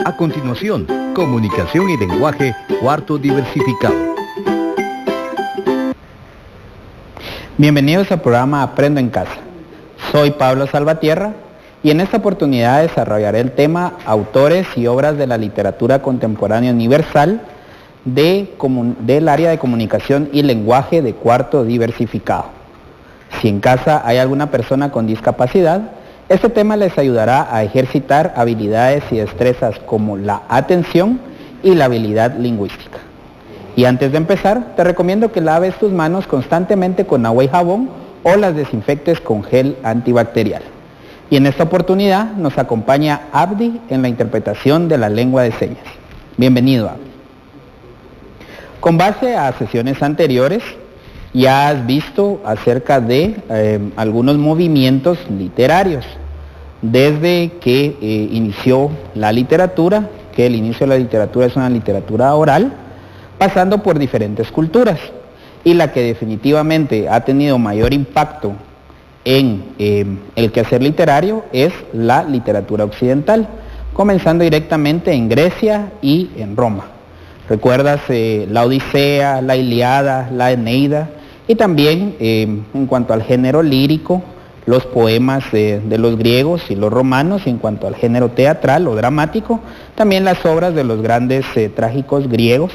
A continuación, comunicación y lenguaje, cuarto diversificado. Bienvenidos al programa Aprendo en Casa. Soy Pablo Salvatierra y en esta oportunidad desarrollaré el tema Autores y obras de la literatura contemporánea universal del área de comunicación y lenguaje de cuarto diversificado. Si en casa hay alguna persona con discapacidad, este tema les ayudará a ejercitar habilidades y destrezas como la atención y la habilidad lingüística. Y antes de empezar, te recomiendo que laves tus manos constantemente con agua y jabón o las desinfectes con gel antibacterial. Y en esta oportunidad nos acompaña Abdi en la interpretación de la lengua de señas. Bienvenido, Abdi. Con base a sesiones anteriores, ya has visto acerca de algunos movimientos literarios, desde que inició la literatura, que el inicio de la literatura es una literatura oral, pasando por diferentes culturas, y la que definitivamente ha tenido mayor impacto en el quehacer literario es la literatura occidental, comenzando directamente en Grecia y en Roma. ¿Recuerdas la Odisea, la Ilíada, la Eneida? Y también en cuanto al género lírico, los poemas de los griegos y los romanos, y en cuanto al género teatral o dramático, también las obras de los grandes trágicos griegos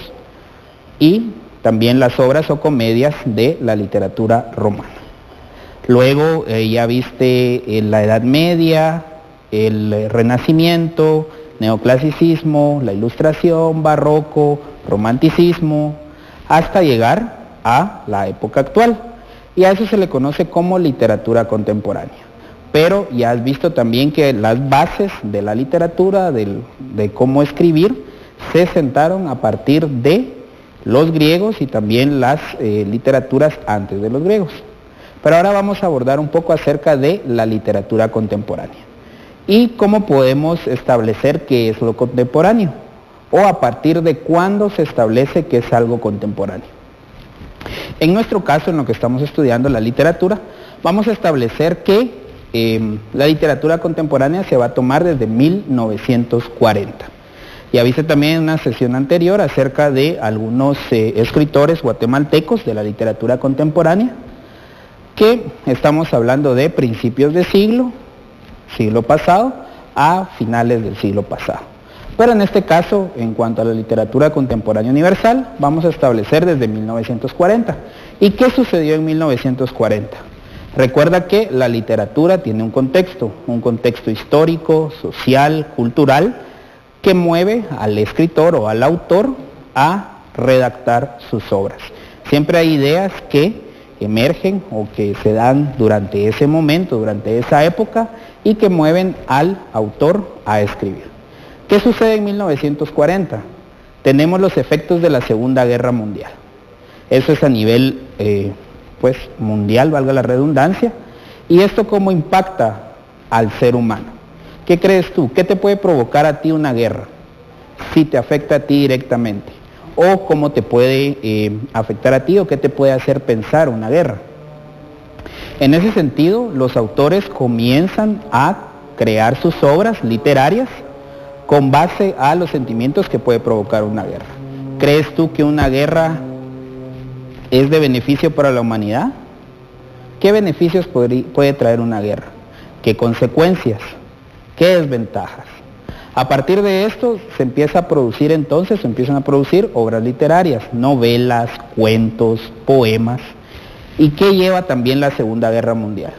y también las obras o comedias de la literatura romana. Luego ya viste la Edad Media, el Renacimiento, Neoclasicismo, la Ilustración, Barroco, Romanticismo, hasta llegar a la época actual, y a eso se le conoce como literatura contemporánea. Pero ya has visto también que las bases de la literatura, de cómo escribir, se sentaron a partir de los griegos y también las literaturas antes de los griegos. Pero ahora vamos a abordar un poco acerca de la literatura contemporánea y cómo podemos establecer qué es lo contemporáneo, o a partir de cuándo se establece que es algo contemporáneo. En nuestro caso, en lo que estamos estudiando, la literatura, vamos a establecer que la literatura contemporánea se va a tomar desde 1940. Ya viste también en una sesión anterior acerca de algunos escritores guatemaltecos de la literatura contemporánea, que estamos hablando de principios de siglo pasado a finales del siglo pasado. Pero en este caso, en cuanto a la literatura contemporánea universal, vamos a establecer desde 1940. ¿Y qué sucedió en 1940? Recuerda que la literatura tiene un contexto histórico, social, cultural, que mueve al escritor o al autor a redactar sus obras. Siempre hay ideas que emergen o que se dan durante ese momento, durante esa época, y que mueven al autor a escribir. ¿Qué sucede en 1940? Tenemos los efectos de la Segunda Guerra Mundial. Eso es a nivel mundial, valga la redundancia. ¿Y esto cómo impacta al ser humano? ¿Qué crees tú? ¿Qué te puede provocar a ti una guerra? Si te afecta a ti directamente. ¿O cómo te puede afectar a ti, o qué te puede hacer pensar una guerra? En ese sentido, los autores comienzan a crear sus obras literarias con base a los sentimientos que puede provocar una guerra. ¿Crees tú que una guerra es de beneficio para la humanidad? ¿Qué beneficios puede traer una guerra? ¿Qué consecuencias? ¿Qué desventajas? A partir de esto se empiezan a producir obras literarias, novelas, cuentos, poemas. ¿Y qué lleva también la Segunda Guerra Mundial?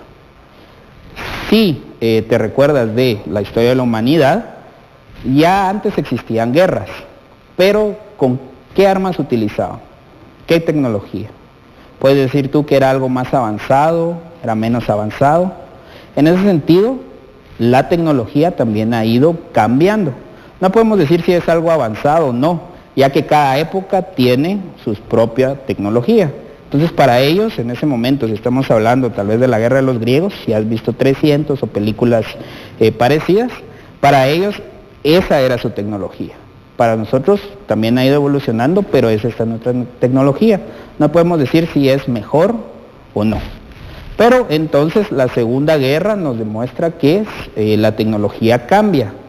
Si te recuerdas de la historia de la humanidad, ya antes existían guerras, pero ¿con qué armas utilizaban? ¿Qué tecnología? ¿Puedes decir tú que era algo más avanzado, era menos avanzado? En ese sentido, la tecnología también ha ido cambiando. No podemos decir si es algo avanzado o no, ya que cada época tiene su propia tecnología. Entonces, para ellos, en ese momento, si estamos hablando tal vez de la guerra de los griegos, si has visto 300 o películas parecidas, para ellos esa era su tecnología. Para nosotros también ha ido evolucionando, pero esa es nuestra tecnología. No podemos decir si es mejor o no. Pero entonces la Segunda Guerra nos demuestra que la tecnología cambia.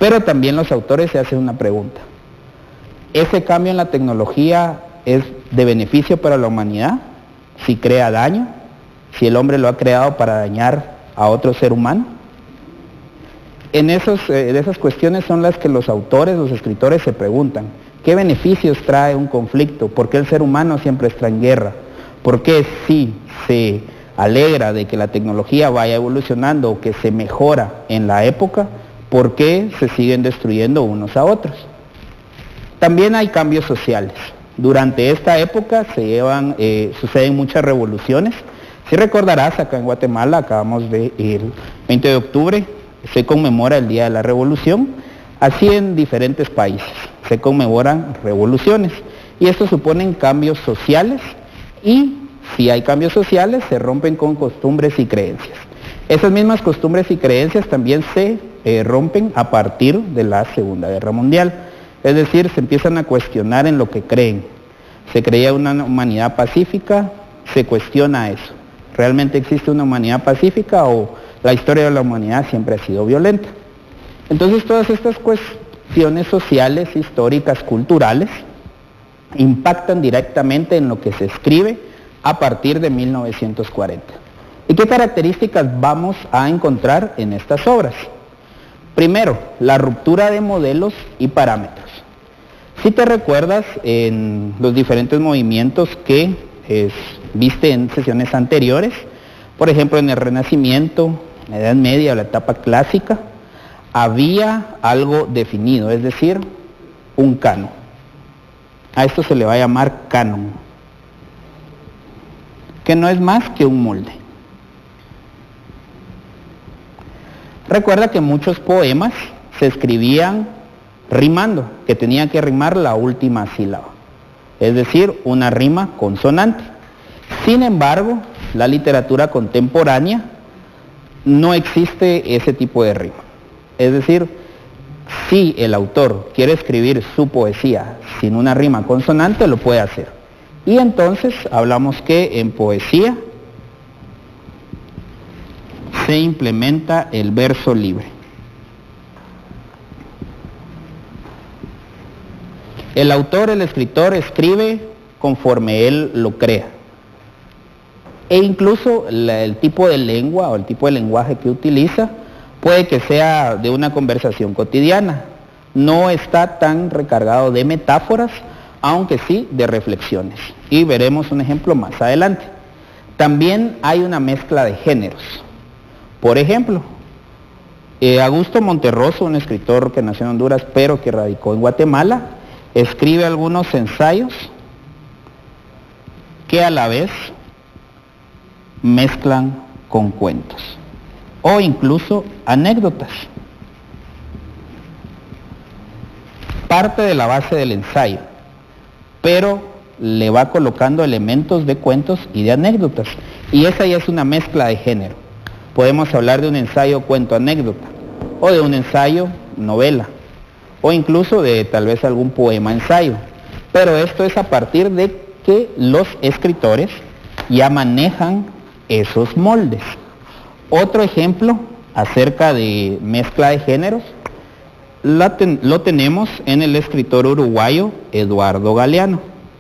Pero también los autores se hacen una pregunta. ¿Ese cambio en la tecnología es de beneficio para la humanidad? ¿Si crea daño? ¿Si el hombre lo ha creado para dañar a otro ser humano? De esas cuestiones son las que los autores, los escritores se preguntan. ¿Qué beneficios trae un conflicto? ¿Por qué el ser humano siempre está en guerra? ¿Por qué si se alegra de que la tecnología vaya evolucionando o que se mejora en la época, por qué se siguen destruyendo unos a otros? También hay cambios sociales. Durante esta época suceden muchas revoluciones. Si recordarás, acá en Guatemala acabamos de el 20 de octubre, se conmemora el Día de la Revolución. Así en diferentes países se conmemoran revoluciones y esto suponen cambios sociales y si hay cambios sociales se rompen con costumbres y creencias. Esas mismas costumbres y creencias también se rompen a partir de la Segunda Guerra Mundial. Es decir, se empiezan a cuestionar en lo que creen. Se creía una humanidad pacífica, se cuestiona eso. ¿Realmente existe una humanidad pacífica o la historia de la humanidad siempre ha sido violenta? Entonces todas estas cuestiones sociales, históricas, culturales, impactan directamente en lo que se escribe a partir de 1940. ¿Y qué características vamos a encontrar en estas obras? Primero, la ruptura de modelos y parámetros. Si te recuerdas en los diferentes movimientos que viste en sesiones anteriores, por ejemplo en el Renacimiento, la Edad Media o la etapa clásica, había algo definido, es decir, un canon. A esto se le va a llamar canon, que no es más que un molde. Recuerda que muchos poemas se escribían rimando, que tenían que rimar la última sílaba, es decir, una rima consonante. Sin embargo, la literatura contemporánea no existe ese tipo de rima. Es decir, si el autor quiere escribir su poesía sin una rima consonante, lo puede hacer. Y entonces hablamos que en poesía se implementa el verso libre. El autor, el escritor, escribe conforme él lo crea. E incluso el tipo de lengua o el tipo de lenguaje que utiliza puede que sea de una conversación cotidiana. No está tan recargado de metáforas, aunque sí de reflexiones. Y veremos un ejemplo más adelante. También hay una mezcla de géneros. Por ejemplo, Augusto Monterroso, un escritor que nació en Honduras pero que radicó en Guatemala, escribe algunos ensayos que a la vez mezclan con cuentos o incluso anécdotas. Parte de la base del ensayo, pero le va colocando elementos de cuentos y de anécdotas. Y esa ya es una mezcla de género. Podemos hablar de un ensayo cuento-anécdota, o de un ensayo novela, o incluso de tal vez algún poema-ensayo. Pero esto es a partir de que los escritores ya manejan esos moldes. Otro ejemplo acerca de mezcla de géneros lo tenemos en el escritor uruguayo Eduardo Galeano.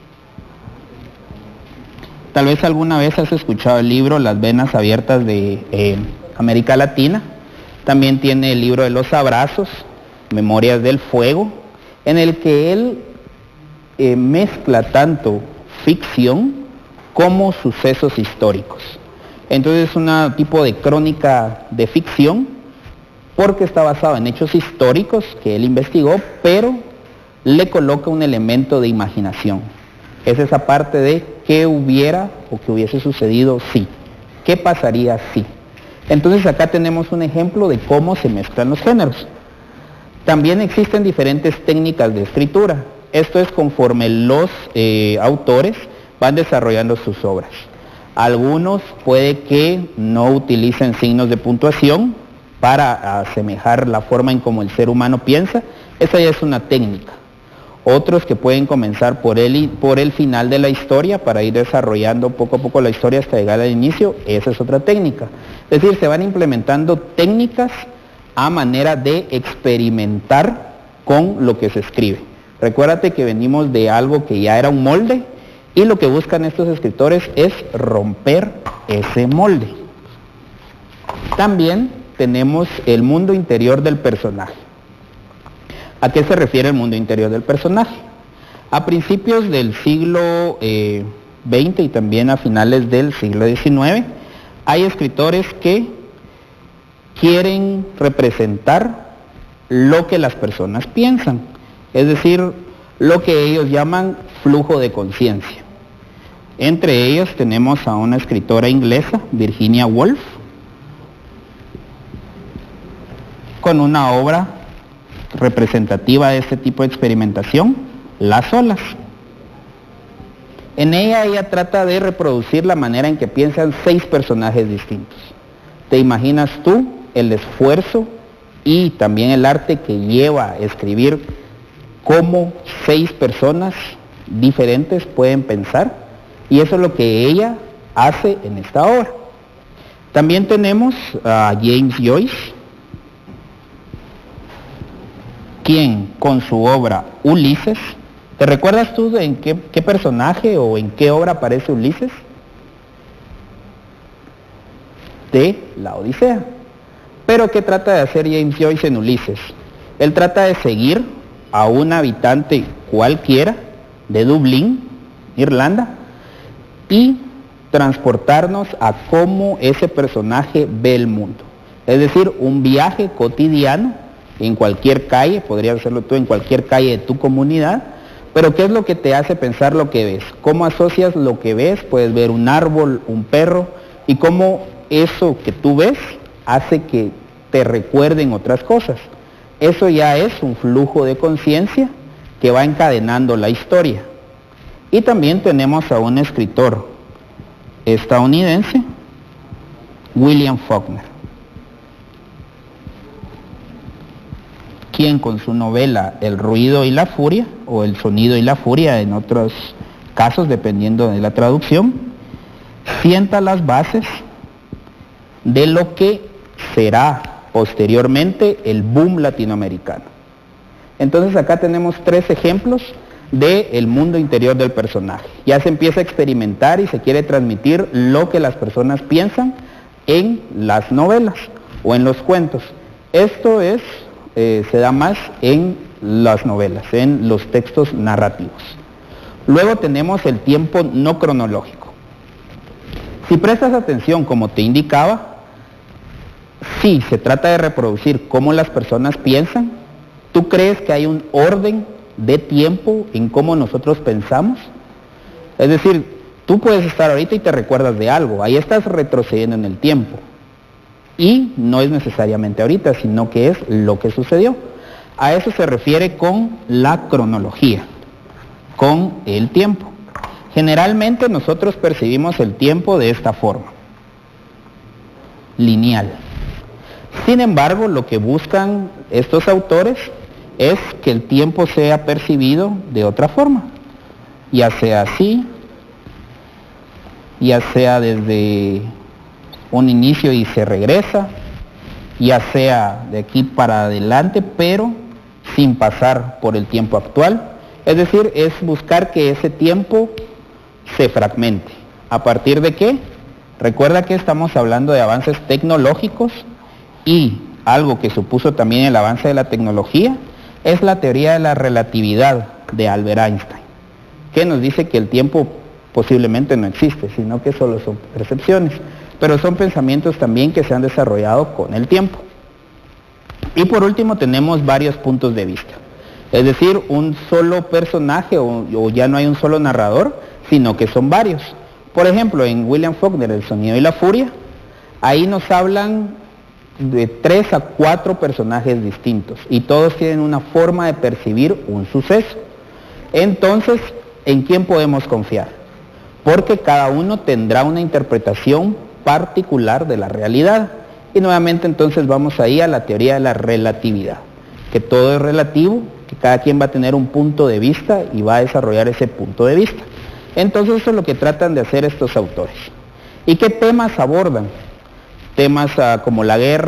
Tal vez alguna vez has escuchado el libro Las venas abiertas de América Latina. También tiene el libro de los abrazos, Memorias del Fuego, en el que él mezcla tanto ficción como sucesos históricos. Entonces es un tipo de crónica de ficción porque está basado en hechos históricos que él investigó, pero le coloca un elemento de imaginación. Es esa parte de qué hubiera o qué hubiese sucedido si, qué pasaría si. Entonces acá tenemos un ejemplo de cómo se mezclan los géneros. También existen diferentes técnicas de escritura. Esto es conforme los autores van desarrollando sus obras. Algunos puede que no utilicen signos de puntuación para asemejar la forma en cómo el ser humano piensa. Esa ya es una técnica. Otros que pueden comenzar por el final de la historia para ir desarrollando poco a poco la historia hasta llegar al inicio, esa es otra técnica. Es decir, se van implementando técnicas a manera de experimentar con lo que se escribe. Recuérdate que venimos de algo que ya era un molde y lo que buscan estos escritores es romper ese molde. También tenemos el mundo interior del personaje. ¿A qué se refiere el mundo interior del personaje? A principios del siglo XX y también a finales del siglo XIX, hay escritores que quieren representar lo que las personas piensan, es decir, lo que ellos llaman flujo de conciencia. Entre ellos tenemos a una escritora inglesa, Virginia Woolf, con una obra representativa de este tipo de experimentación, Las olas. En ella trata de reproducir la manera en que piensan 6 personajes distintos. ¿Te imaginas tú el esfuerzo y también el arte que lleva a escribir cómo 6 personas diferentes pueden pensar? Y eso es lo que ella hace en esta obra. También tenemos a James Joyce, quien con su obra Ulises, ¿te recuerdas tú en qué personaje o en qué obra aparece Ulises? De la Odisea. Pero ¿qué trata de hacer James Joyce en Ulises? Él trata de seguir a un habitante cualquiera de Dublín, Irlanda, y transportarnos a cómo ese personaje ve el mundo. Es decir, un viaje cotidiano en cualquier calle, podrías hacerlo tú en cualquier calle de tu comunidad, pero ¿qué es lo que te hace pensar lo que ves? ¿Cómo asocias lo que ves? Puedes ver un árbol, un perro, y cómo eso que tú ves hace que te recuerden otras cosas. Eso ya es un flujo de conciencia que va encadenando la historia. Y también tenemos a un escritor estadounidense, William Faulkner, quien con su novela El ruido y la furia, o El sonido y la furia en otros casos, dependiendo de la traducción, sienta las bases de lo que será posteriormente el boom latinoamericano. Entonces acá tenemos 3 ejemplos del mundo interior del personaje. Ya se empieza a experimentar y se quiere transmitir lo que las personas piensan en las novelas o en los cuentos. Esto se da más en las novelas, en los textos narrativos. Luego tenemos el tiempo no cronológico. Si prestas atención, como te indicaba, sí, se trata de reproducir cómo las personas piensan. ¿Tú crees que hay un orden de tiempo en cómo nosotros pensamos? Es decir, tú puedes estar ahorita y te recuerdas de algo, ahí estás retrocediendo en el tiempo. Y no es necesariamente ahorita, sino que es lo que sucedió. A eso se refiere con la cronología, con el tiempo. Generalmente nosotros percibimos el tiempo de esta forma, lineal. Sin embargo, lo que buscan estos autores es que el tiempo sea percibido de otra forma, ya sea así, ya sea desde un inicio y se regresa, ya sea de aquí para adelante, pero sin pasar por el tiempo actual. Es decir, es buscar que ese tiempo se fragmente. ¿A partir de qué? Recuerda que estamos hablando de avances tecnológicos y algo que supuso también el avance de la tecnología es la teoría de la relatividad de Albert Einstein, que nos dice que el tiempo posiblemente no existe, sino que solo son percepciones, pero son pensamientos también que se han desarrollado con el tiempo. Y por último tenemos varios puntos de vista, es decir, un solo personaje o ya no hay un solo narrador, sino que son varios. Por ejemplo, en William Faulkner, El sonido y la furia, ahí nos hablan de 3 a 4 personajes distintos y todos tienen una forma de percibir un suceso. Entonces, ¿en quién podemos confiar? Porque cada uno tendrá una interpretación particular de la realidad. Y nuevamente entonces vamos ahí a la teoría de la relatividad, que todo es relativo, que cada quien va a tener un punto de vista y va a desarrollar ese punto de vista. Entonces eso es lo que tratan de hacer estos autores. ¿Y qué temas abordan? Temas como la guerra,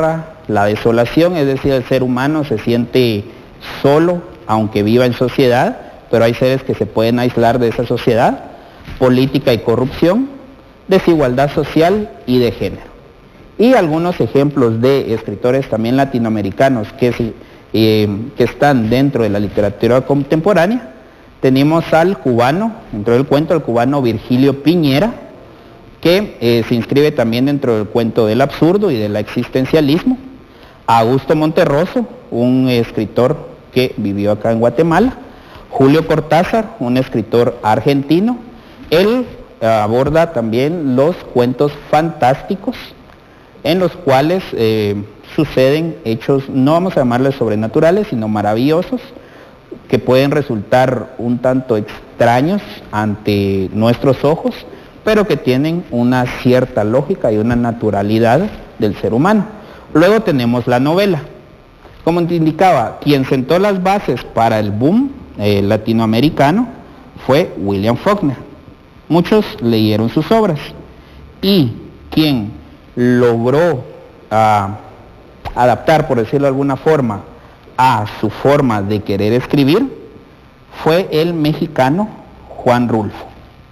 la desolación, es decir, el ser humano se siente solo, aunque viva en sociedad, pero hay seres que se pueden aislar de esa sociedad, política y corrupción, desigualdad social y de género. Y algunos ejemplos de escritores también latinoamericanos que están dentro de la literatura contemporánea. Tenemos al cubano, dentro del cuento, al cubano Virgilio Piñera, que se inscribe también dentro del cuento del absurdo y del existencialismo. Augusto Monterroso, un escritor que vivió acá en Guatemala. Julio Cortázar, un escritor argentino. Él aborda también los cuentos fantásticos, en los cuales suceden hechos, no vamos a llamarles sobrenaturales, sino maravillosos, que pueden resultar un tanto extraños ante nuestros ojos, pero que tienen una cierta lógica y una naturalidad del ser humano. Luego tenemos la novela. Como te indicaba, quien sentó las bases para el boom latinoamericano fue William Faulkner. Muchos leyeron sus obras, y quien logró adaptar, por decirlo de alguna forma, a su forma de querer escribir fue el mexicano Juan Rulfo,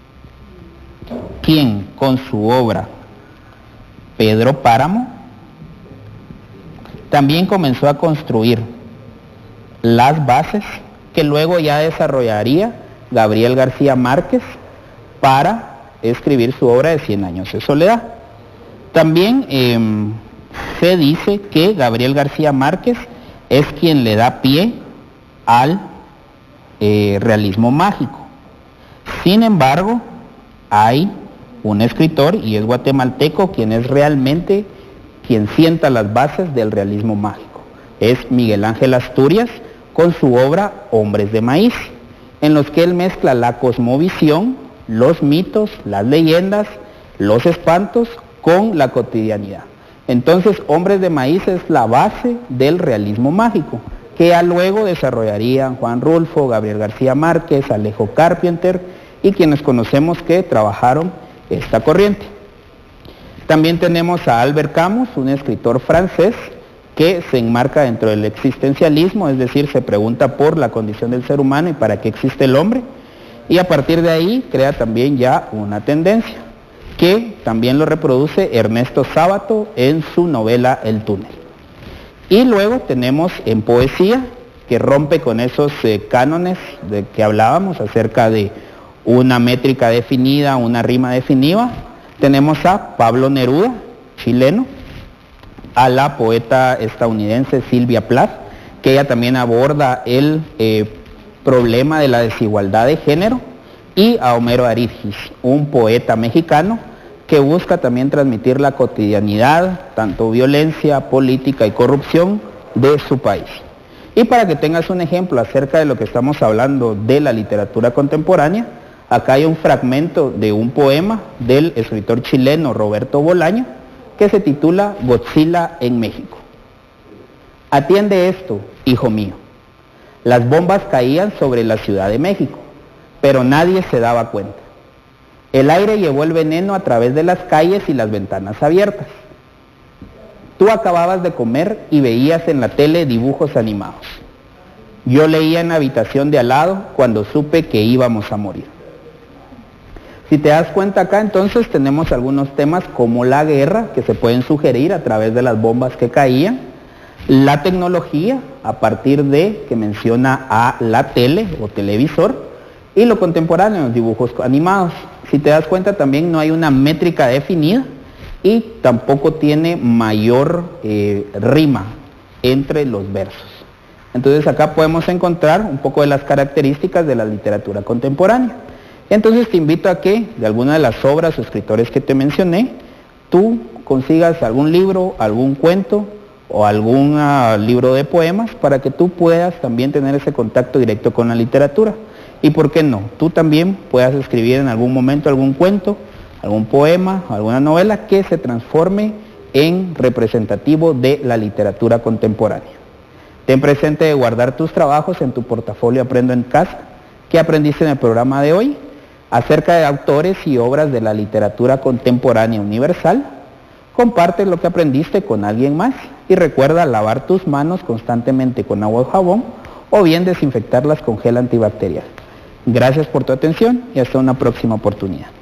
quien con su obra Pedro Páramo también comenzó a construir las bases que luego ya desarrollaría Gabriel García Márquez para escribir su obra de 100 años de soledad. También se dice que Gabriel García Márquez es quien le da pie al realismo mágico. Sin embargo, hay un escritor, y es guatemalteco, quien es realmente quien sienta las bases del realismo mágico. Es Miguel Ángel Asturias, con su obra Hombres de Maíz, en los que él mezcla la cosmovisión, los mitos, las leyendas, los espantos con la cotidianidad. Entonces, Hombres de Maíz es la base del realismo mágico, que ya luego desarrollarían Juan Rulfo, Gabriel García Márquez, Alejo Carpenter y quienes conocemos que trabajaron esta corriente. También tenemos a Albert Camus, un escritor francés que se enmarca dentro del existencialismo, es decir, se pregunta por la condición del ser humano y para qué existe el hombre, y a partir de ahí crea también ya una tendencia, que también lo reproduce Ernesto Sábato en su novela El túnel. Y luego tenemos en poesía, que rompe con esos cánones de que hablábamos acerca de una métrica definida, una rima definida. Tenemos a Pablo Neruda, chileno, a la poeta estadounidense Sylvia Plath, que ella también aborda el problema de la desigualdad de género, y a Homero Aridgis, un poeta mexicano que busca también transmitir la cotidianidad, tanto violencia, política y corrupción de su país. Y para que tengas un ejemplo acerca de lo que estamos hablando de la literatura contemporánea, acá hay un fragmento de un poema del escritor chileno Roberto Bolaño, que se titula Godzilla en México. Atiende esto, hijo mío. Las bombas caían sobre la Ciudad de México, pero nadie se daba cuenta. El aire llevó el veneno a través de las calles y las ventanas abiertas. Tú acababas de comer y veías en la tele dibujos animados. Yo leía en la habitación de al lado cuando supe que íbamos a morir. Si te das cuenta acá, entonces tenemos algunos temas como la guerra, que se pueden sugerir a través de las bombas que caían, la tecnología, a partir de que menciona a la tele o televisor, y lo contemporáneo, los dibujos animados. Si te das cuenta, también no hay una métrica definida y tampoco tiene mayor rima entre los versos. Entonces acá podemos encontrar un poco de las características de la literatura contemporánea. Entonces te invito a que de alguna de las obras o escritores que te mencioné, tú consigas algún libro, algún cuento o algún libro de poemas para que tú puedas también tener ese contacto directo con la literatura. Y por qué no, tú también puedas escribir en algún momento algún cuento, algún poema, alguna novela que se transforme en representativo de la literatura contemporánea. Ten presente de guardar tus trabajos en tu portafolio Aprendo en Casa. ¿Qué aprendiste en el programa de hoy? Acerca de autores y obras de la literatura contemporánea universal. Comparte lo que aprendiste con alguien más y recuerda lavar tus manos constantemente con agua o jabón o bien desinfectarlas con gel antibacterial. Gracias por tu atención y hasta una próxima oportunidad.